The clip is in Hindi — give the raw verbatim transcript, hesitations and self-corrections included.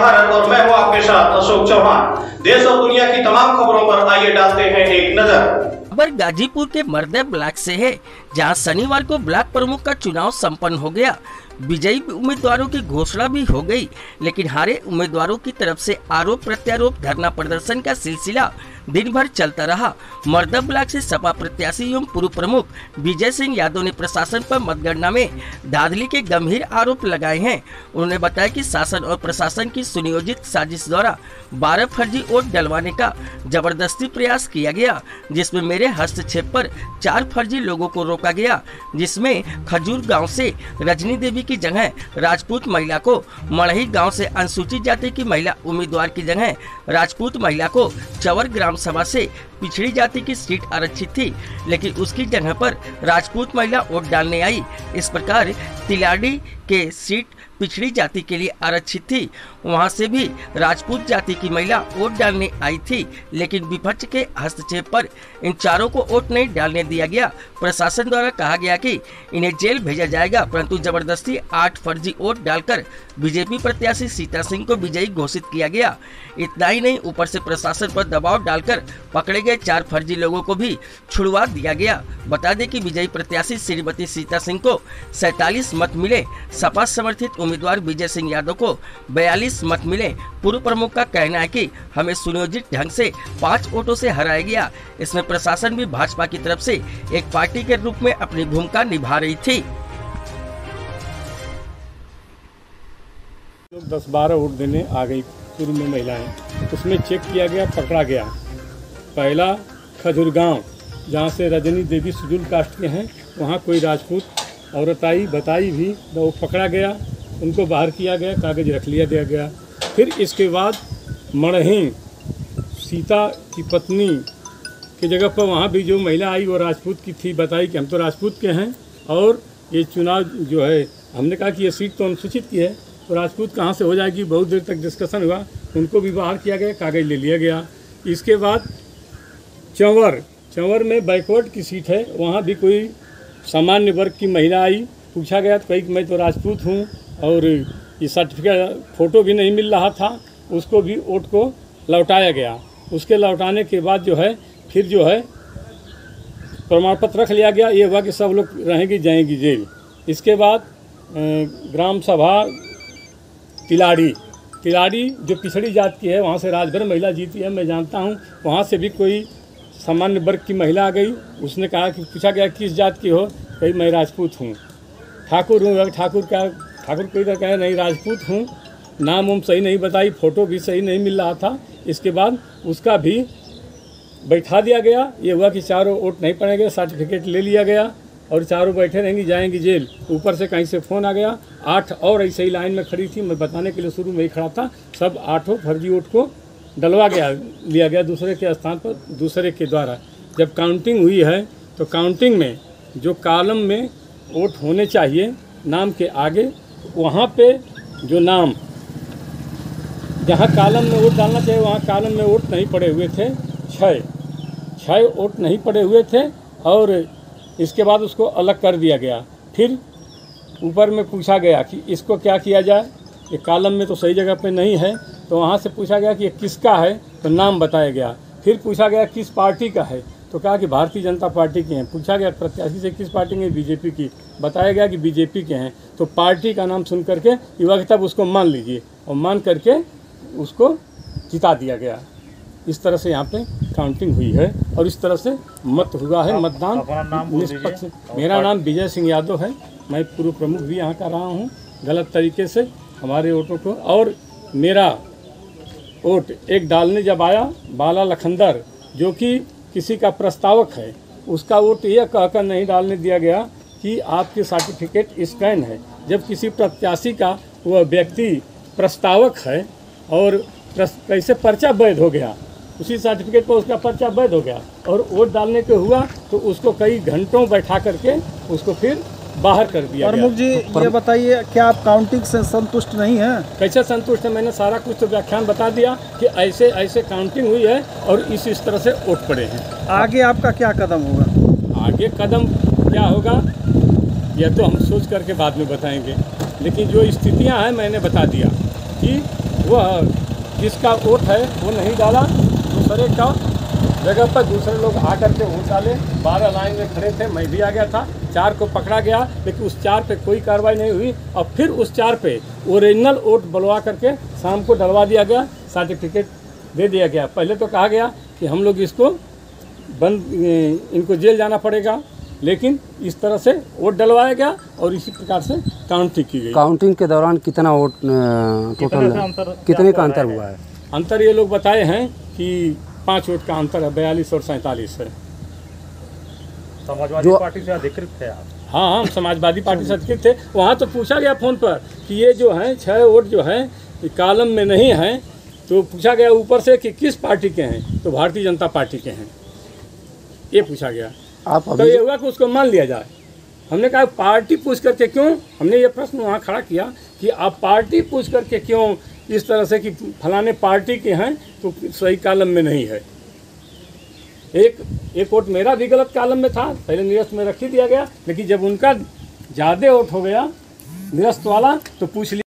भारत और मैं हूं आपके साथ अशोक चौहान। देश और दुनिया की तमाम खबरों पर आइए डालते हैं एक नजर। खबर गाजीपुर के मर्दे ब्लॉक से है, जहां शनिवार को ब्लॉक प्रमुख का चुनाव संपन्न हो गया। विजयी उम्मीदवारों की घोषणा भी हो गई, लेकिन हारे उम्मीदवारों की तरफ से आरोप प्रत्यारोप धरना प्रदर्शन का सिलसिला दिन भर चलता रहा। मर्दा ब्लॉक से सपा प्रत्याशी एवं पूर्व प्रमुख विजय सिंह यादव ने प्रशासन पर मतगणना में धांधली के गंभीर आरोप लगाए हैं। उन्होंने बताया कि शासन और प्रशासन की सुनियोजित साजिश द्वारा बारह फर्जी वोट डलवाने का जबरदस्ती प्रयास किया गया, जिसमें मेरे हस्तक्षेप पर चार फर्जी लोगों को रोका गया, जिसमें खजूर गांव से रजनी देवी की जगह राजपूत महिला को, मड़ही गांव से अनुसूचित जाति की महिला उम्मीदवार की जगह राजपूत महिला को, चवर ग्राम सभा से पिछड़ी जाति की सीट आरक्षित थी, लेकिन उसकी जगह पर राजपूत महिला वोट डालने आई। इस प्रकार तिलाड़ी के सीट पिछड़ी जाति के लिए आरक्षित थी, वहां से भी राजपूत जाति की महिला वोट डालने आई थी, लेकिन विपक्ष के हस्तक्षेप पर इन चारों को वोट नहीं डालने दिया गया। प्रशासन द्वारा कहा गया कि इन्हें जेल भेजा जाएगा, परंतु जबरदस्ती आठ फर्जी वोट डालकर बीजेपी प्रत्याशी सीता सिंह को विजयी घोषित किया गया। इतना ही नहीं, ऊपर से प्रशासन पर दबाव डालकर पकड़े गए चार फर्जी लोगों को भी छुड़वा दिया गया। बता दें कि विजयी प्रत्याशी श्रीमती सीता सिंह को सैतालीस मत मिले, सपा समर्थित उम्मीदवार विजय सिंह यादव को बयालीस मत मिले। पूर्व प्रमुख का कहना है कि हमें सुनियोजित ढंग से पाँच वोटों से हराया गया। इसमें प्रशासन भी भाजपा की तरफ से एक पार्टी के रूप में अपनी भूमिका निभा रही थी। लोग दस बारह वोट देने आ गई, शुरू में महिलाएं, उसमें चेक किया गया, पकड़ा गया। पहला खजूर गांव, जहां से रजनी देवी शेड्यूल कास्ट के हैं, वहां कोई राजपूत औरत आई, बताई भी, तो वो पकड़ा गया, उनको बाहर किया गया, कागज रख लिया दिया गया। फिर इसके बाद मड़ही सीता की पत्नी की जगह पर वहाँ भी जो महिला आई वो राजपूत की थी, बताई कि हम तो राजपूत के हैं और ये चुनाव जो है, हमने कहा कि ये सीट तो अनुसूचित की है, तो राजपूत कहाँ से हो जाएगी। बहुत देर तक डिस्कशन हुआ, उनको भी बाहर किया गया, कागज ले लिया गया। इसके बाद चंवर चंवर में बैकवर्ड की सीट है, वहाँ भी कोई सामान्य वर्ग की महिला आई, पूछा गया तो कही कि मैं तो राजपूत हूँ और ये सर्टिफिकेट फ़ोटो भी नहीं मिल रहा था, उसको भी वोट को लौटाया गया। उसके लौटाने के बाद जो है फिर जो है प्रमाण पत्र रख लिया गया, ये हुआ कि सब लोग रहेंगी जाएंगी जेल। इसके बाद ग्राम सभा तिलाड़ी तिलाड़ी जो पिछड़ी जात की है, वहाँ से राजभर महिला जीती है, मैं जानता हूँ। वहाँ से भी कोई सामान्य वर्ग की महिला आ गई, उसने कहा कि पूछा गया किस जात की हो, कही मैं राजपूत हूँ। ठाकुर हूँ, ठाकुर क्या ठाकुर कोई तो कहे नहीं राजपूत हूँ, नाम उम सही नहीं बताई, फ़ोटो भी सही नहीं मिल रहा था। इसके बाद उसका भी बैठा दिया गया। ये हुआ कि चारों वोट नहीं पड़ेंगे, सर्टिफिकेट ले लिया गया और चारों बैठे रहेंगी जाएंगी जेल। ऊपर से कहीं से फ़ोन आ गया, आठ और ऐसे ही लाइन में खड़ी थी, मैं बताने के लिए शुरू में ही खड़ा था, सब आठों फर्जी वोट को डलवा गया लिया गया दूसरे के स्थान पर, दूसरे के द्वारा। जब काउंटिंग हुई है तो काउंटिंग में जो कॉलम में वोट होने चाहिए नाम के आगे, वहाँ पे जो नाम जहाँ कॉलम में वोट डालना चाहिए वहाँ कॉलम में वोट नहीं पड़े हुए थे, छः छः वोट नहीं पड़े हुए थे। और इसके बाद उसको अलग कर दिया गया। फिर ऊपर में पूछा गया कि इसको क्या किया जाए, ये कॉलम में तो सही जगह पे नहीं है, तो वहाँ से पूछा गया कि ये किसका है, तो नाम बताया गया। फिर पूछा गया किस पार्टी का है, तो कहा कि भारतीय जनता पार्टी के हैं। पूछा गया प्रत्याशी से किस पार्टी के, बीजेपी की, बताया गया कि बीजेपी के हैं। तो पार्टी का नाम सुन करके युवा के तब उसको मान लीजिए, और मान करके उसको जिता दिया गया। इस तरह से यहाँ पे काउंटिंग हुई है और इस तरह से मत हुआ है मतदान निष्पक्ष। मेरा नाम विजय सिंह यादव है, मैं पूर्व प्रमुख भी यहाँ का रहा हूँ। गलत तरीके से हमारे वोटों को, और मेरा वोट एक डालने जब आया, बाला लखंदर जो कि किसी का प्रस्तावक है, उसका वोट यह कहकर नहीं डालने दिया गया कि आपके सर्टिफिकेट स्कैन है। जब किसी प्रत्याशी का वह व्यक्ति प्रस्तावक है और कैसे पर्चा वैध हो गया, उसी सर्टिफिकेट पर उसका पर्चा वैध हो गया और वोट डालने के हुआ तो उसको कई घंटों बैठा करके उसको फिर बाहर कर दिया। प्रमुख जी तो ये बताइए, क्या आप काउंटिंग से संतुष्ट नहीं हैं? कैसे संतुष्ट है? मैंने सारा कुछ तो व्याख्यान बता दिया कि ऐसे ऐसे काउंटिंग हुई है और इस इस तरह से वोट पड़े हैं। आगे आपका क्या कदम होगा? आगे कदम क्या होगा यह तो हम सोच करके बाद में बताएंगे, लेकिन जो स्थितियां हैं मैंने बता दिया कि वह जिसका वोट है वो नहीं डाला, दूसरे का जगह पर दूसरे लोग आकर के वोट डाले। बारह लाइन में खड़े थे, मैं भी आ गया था, चार को पकड़ा गया, लेकिन उस चार पे कोई कार्रवाई नहीं हुई। और फिर उस चार पे ओरिजिनल वोट बुलवा करके शाम को डलवा दिया गया, सर्टिफिकेट दे दिया गया। पहले तो कहा गया कि हम लोग इसको बंद, इनको जेल जाना पड़ेगा, लेकिन इस तरह से वोट डलवाया गया और इसी प्रकार से काउंटिंग की गई। काउंटिंग के दौरान कितना वोट टोटल कितने का अंतर हुआ है? अंतर ये लोग बताए हैं कि पाँच वोट का अंतर है, बयालीस और सैंतालीस है। समाजवादी पार्टी से अधिकृत थे आप? हाँ, हम समाजवादी पार्टी से अधिकृत थे। वहाँ तो पूछा गया फ़ोन पर कि ये जो है छः वोट जो है कॉलम में नहीं है, तो पूछा गया ऊपर से कि किस पार्टी के हैं, तो भारतीय जनता पार्टी के हैं, ये पूछा गया। आप तो ये हुआ कि उसको मान लिया जाए। हमने कहा पार्टी पूछ करके क्यों, हमने ये प्रश्न वहाँ खड़ा किया कि आप पार्टी पूछ करके क्यों इस तरह से कि फलाने पार्टी के हैं तो सही कॉलम में नहीं है। एक एक वोट मेरा भी गलत कॉलम में था, पहले निरस्त में रख ही दिया गया, लेकिन जब उनका ज़्यादा वोट हो गया निरस्त वाला तो पूछ लिया।